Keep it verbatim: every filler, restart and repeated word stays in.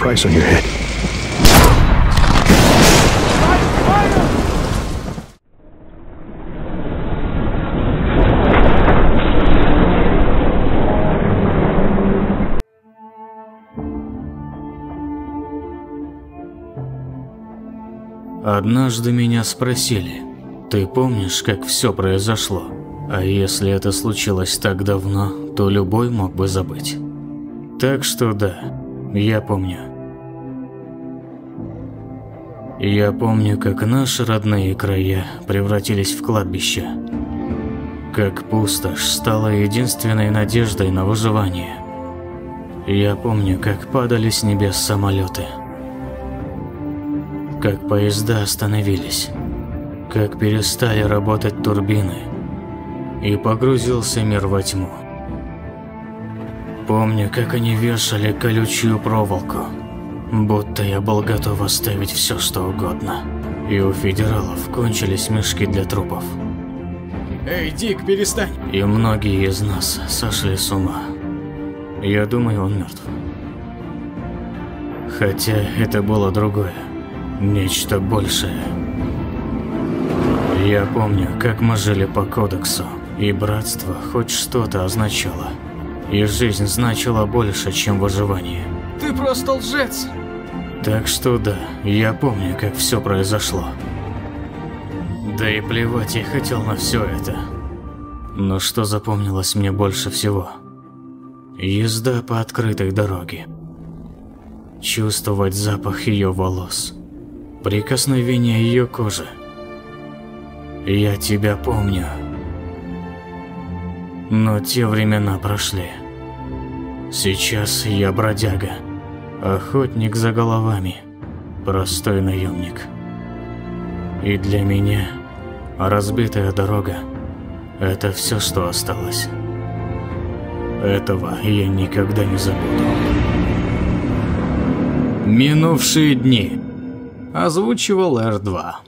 price on your head. Однажды меня спросили: ты помнишь, как все произошло? А если это случилось так давно, то любой мог бы забыть. Так что да, я помню. Я помню, как наши родные края превратились в кладбище. Как пустошь стала единственной надеждой на выживание. Я помню, как падали с небес самолеты. Как поезда остановились. Как перестали работать турбины. И погрузился мир во тьму. Помню, как они вешали колючую проволоку. Будто я был готов оставить все, что угодно. И у федералов кончились мешки для трупов. Эй, Дик, перестань! И многие из нас сошли с ума. Я думаю, он мертв. Хотя это было другое. Нечто большее. Я помню, как мы жили по кодексу. И братство хоть что-то означало. И жизнь значила больше, чем выживание. Ты просто лжец! Так что да, я помню, как все произошло. Да и плевать я хотел на все это. Но что запомнилось мне больше всего? Езда по открытой дороге. Чувствовать запах ее волос. Прикосновение ее кожи. Я тебя помню. Но те времена прошли. Сейчас я бродяга. Охотник за головами. Простой наемник. И для меня разбитая дорога – это все, что осталось. Этого я никогда не забуду. Минувшие дни. Озвучивал Эр два.